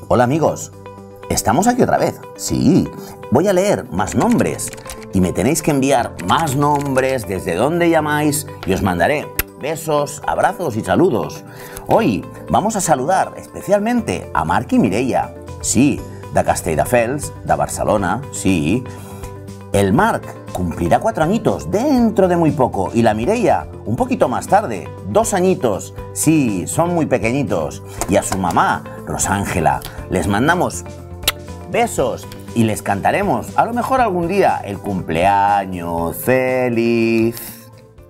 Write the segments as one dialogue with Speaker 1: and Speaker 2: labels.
Speaker 1: Hola amigos, estamos aquí otra vez. Sí, voy a leer más nombres y me tenéis que enviar más nombres desde donde llamáis y os mandaré besos, abrazos y saludos. Hoy vamos a saludar especialmente a Marc y Mireia. Sí, de Castelldefels, de Barcelona, sí. El Marc cumplirá 4 añitos dentro de muy poco y la Mireia un poquito más tarde, 2 añitos. Sí, son muy pequeñitos. Y a su mamá, Rosángela, les mandamos besos y les cantaremos a lo mejor algún día el cumpleaños feliz.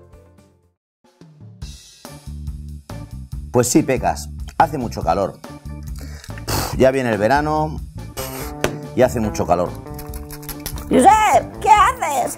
Speaker 1: Pues sí, Pecas, hace mucho calor. Ya viene el verano y hace mucho calor.
Speaker 2: ¡Josep! ¿Qué haces?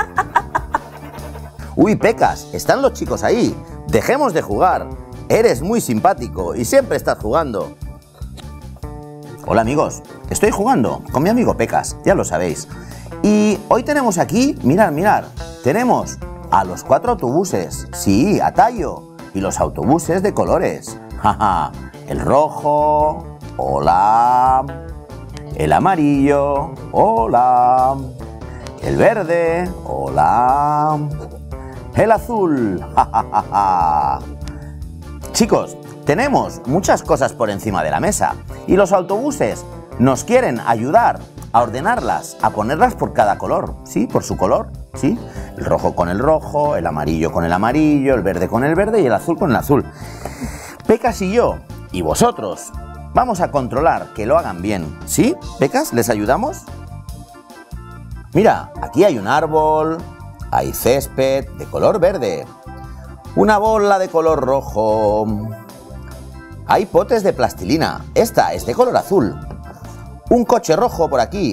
Speaker 1: Uy, Pecas, están los chicos ahí. Dejemos de jugar. Eres muy simpático y siempre estás jugando. Hola amigos, estoy jugando con mi amigo Pecas, ya lo sabéis. Y hoy tenemos aquí, mirad, tenemos a los 4 autobuses. Sí, a Tayo. Y los autobuses de colores. Jaja, el rojo, hola. El amarillo, hola. El verde, hola. El azul, jajaja. Chicos, tenemos muchas cosas por encima de la mesa y los autobuses nos quieren ayudar a ordenarlas, a ponerlas por cada color, ¿sí? Por su color, ¿sí? El rojo con el rojo, el amarillo con el amarillo, el verde con el verde y el azul con el azul. Pecas y yo, y vosotros, vamos a controlar que lo hagan bien, ¿sí? Pecas, ¿les ayudamos? Mira, aquí hay un árbol, hay césped de color verde, una bola de color rojo, hay potes de plastilina, esta es de color azul, un coche rojo por aquí,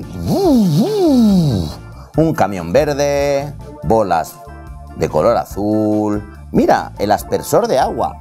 Speaker 1: un camión verde, bolas de color azul, mira, el aspersor de agua.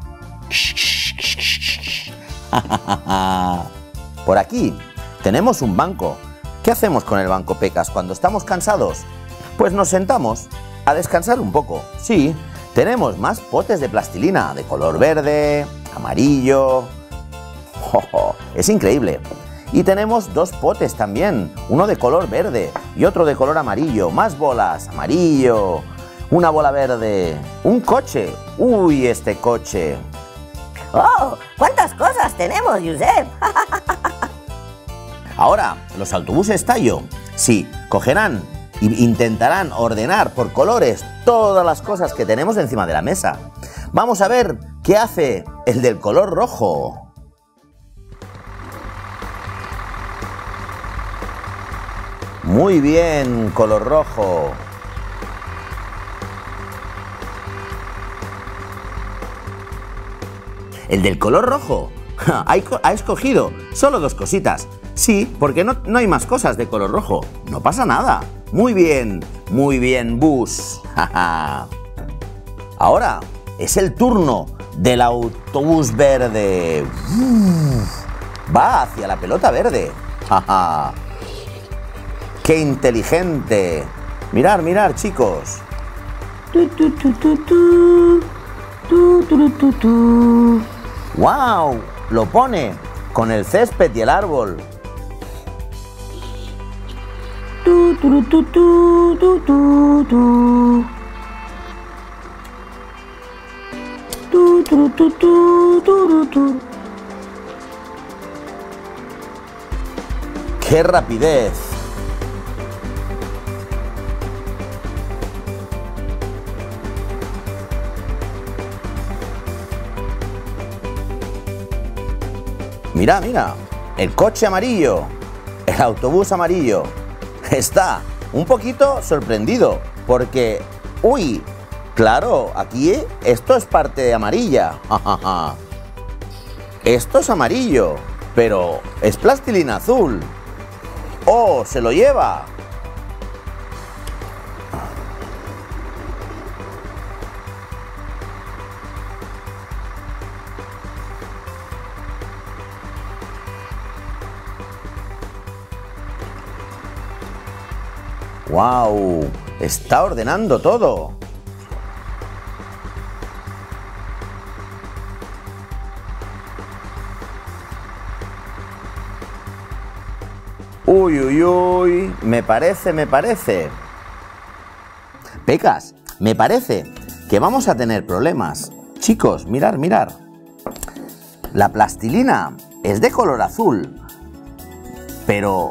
Speaker 1: Por aquí tenemos un banco. ¿Qué hacemos con el banco, Pecas, cuando estamos cansados? Pues nos sentamos a descansar un poco. Sí, tenemos más potes de plastilina de color verde, amarillo. Es increíble. Y tenemos 2 potes también, uno de color verde y otro de color amarillo. Más bolas, amarillo, una bola verde, un coche. Uy, este coche.
Speaker 2: ¡Oh! ¿Cuántas cosas tenemos, Josep?
Speaker 1: Ahora, los autobuses Tayo, sí, cogerán e intentarán ordenar por colores todas las cosas que tenemos encima de la mesa. Vamos a ver qué hace el del color rojo. Muy bien, color rojo. El del color rojo ha escogido solo 2 cositas. Sí, porque no hay más cosas de color rojo. No pasa nada. Muy bien, Bus. Ahora es el turno del autobús verde. Va hacia la pelota verde. ¡Qué inteligente! Mirad, chicos. ¡Wow! Lo pone con el césped y el árbol. ¡Qué rapidez! Mira, el coche amarillo, el autobús amarillo, está un poquito sorprendido porque, uy, claro, aquí esto es parte de amarilla. Esto es amarillo, pero es plastilina azul. ¡Oh, se lo lleva! ¡Wow! Está ordenando todo. Uy, uy, uy, me parece. Pecas, me parece que vamos a tener problemas. Chicos, mirar. La plastilina es de color azul, pero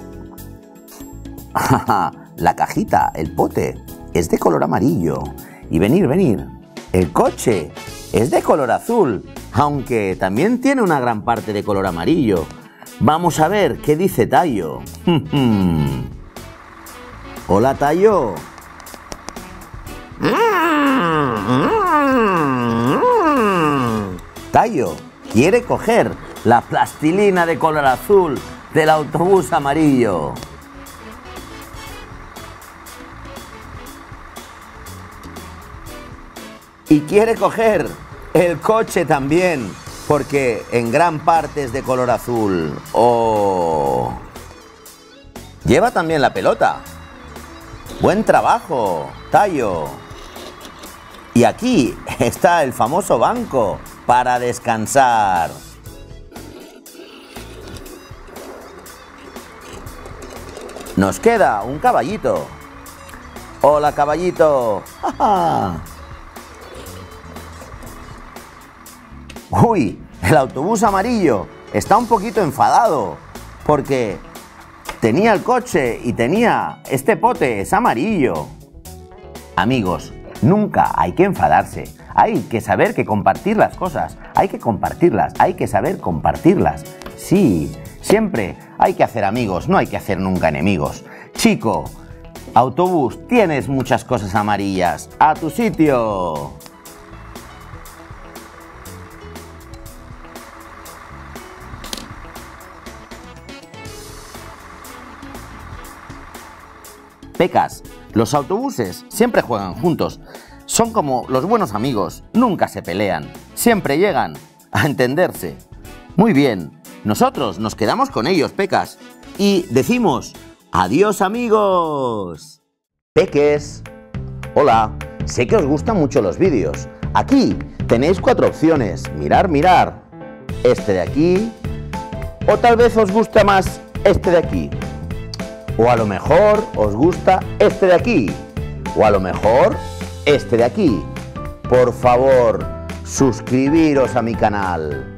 Speaker 1: la cajita, el pote, es de color amarillo. Y venir. El coche es de color azul, aunque también tiene una gran parte de color amarillo. Vamos a ver qué dice Tayo. Hola, Tayo. Tayo quiere coger la plastilina de color azul del autobús amarillo. Y quiere coger el coche también, porque en gran parte es de color azul. ¡Oh! Lleva también la pelota. Buen trabajo, Tayo. Y aquí está el famoso banco para descansar. Nos queda un caballito. Hola, caballito. Uy, el autobús amarillo está un poquito enfadado porque tenía el coche y tenía este pote, es amarillo. Amigos, nunca hay que enfadarse. Hay que saber que compartir las cosas, hay que compartirlas, hay que saber compartirlas. Sí, siempre hay que hacer amigos, no hay que hacer nunca enemigos. Chico, autobús, tienes muchas cosas amarillas. ¡A tu sitio! Pecas, los autobuses siempre juegan juntos. Son como los buenos amigos, nunca se pelean, siempre llegan a entenderse. Muy bien, nosotros nos quedamos con ellos, Pecas, y decimos ¡adiós, amigos! Peques, hola, sé que os gustan mucho los vídeos. Aquí tenéis 4 opciones, mirar, este de aquí, o tal vez os gusta más este de aquí. O a lo mejor os gusta este de aquí. O a lo mejor este de aquí. Por favor, suscribiros a mi canal.